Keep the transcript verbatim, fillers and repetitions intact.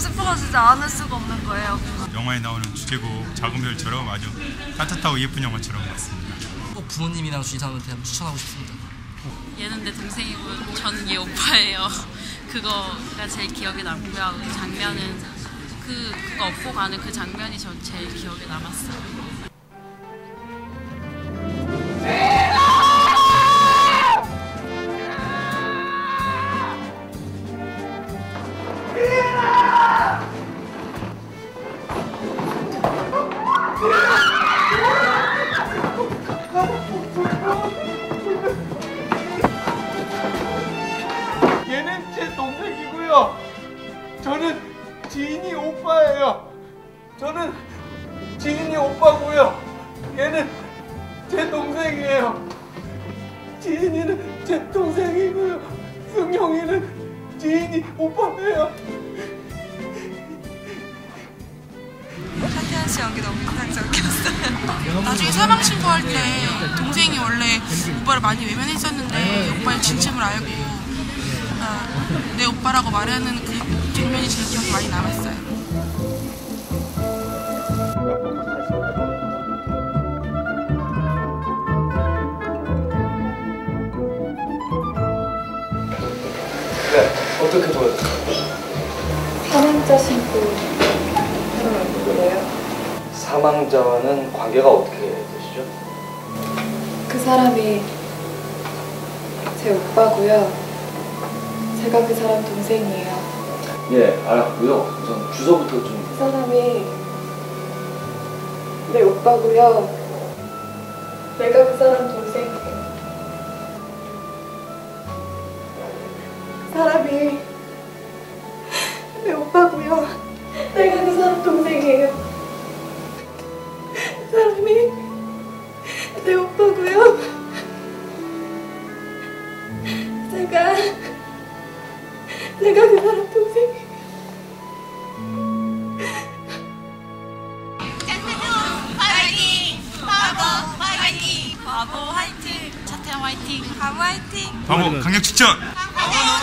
슬퍼가 진짜 안을 수가 없는 거예요. 영화에 나오는 주제곡 작은 별처럼 아주 따뜻하고 예쁜 영화처럼 봤습니다. 꼭 부모님이랑 주위사람한테 한번 추천하고 싶습니다. 얘는 내 동생이고 저는 얘 오빠예요. 그거가 제일 기억에 남고요. 그 장면은 그, 그거 업고 가는 그 장면이 전 제일 기억에 남았어요. 얘는 제 동생이고요. 저는 지인이 오빠예요. 저는 지인이 오빠고요. 얘는 제 동생이에요. 지인이는 제 동생이고요. 승용이는 지인이 오빠예요. 한태현 씨 연기 너무 인상적이었어요. 나중에 사망 신고할 때 동생이 원래 오빠를 많이 외면했었는데 오빠의 진심을 알고 아, 내 오빠라고 말하는 그 장면이 진짜 기억에 많이 남았어요. 네, 어떻게 도와줄까요? 사망자 신고 사람은 누구래요? 사망자와는 관계가 어떻게 되시죠? 그 사람이 제 오빠고요. 제가 그 사람 동생이에요. 예, 알았고요. 우선 주소부터 좀. 그 사람이 내 오빠고요. 내가 그 사람 동생이에요. 그 사람이 내 오빠고요. 내가 그 사람 동생이에요. 그 사람이 내 오빠고요. 제가 내가 그 사람 동생이에요. 화이팅! 바보 화이팅! 바보 화이팅! 차태현 화이팅! 바보 화이팅! 바보 강력 추천! 바보